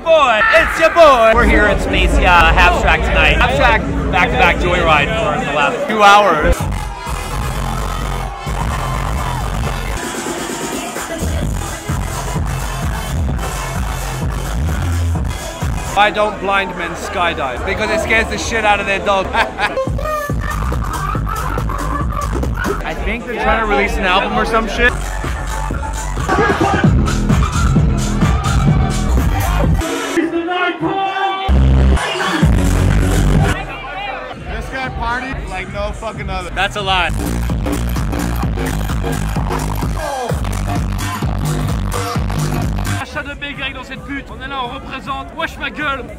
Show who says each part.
Speaker 1: boy. It's your boy. We're here at Space Habstrakt tonight. Habstrakt back-to-back JOYRYDE for the last 2 hours.
Speaker 2: Why don't blind men skydive? Because it scares the shit out of their dog.
Speaker 1: I think they're trying to release an album or some shit.
Speaker 3: This guy partied like no fucking other.
Speaker 1: That's a lie.
Speaker 4: Achat de bégayes dans cette pute. On est là, on représente. Wesh ma gueule.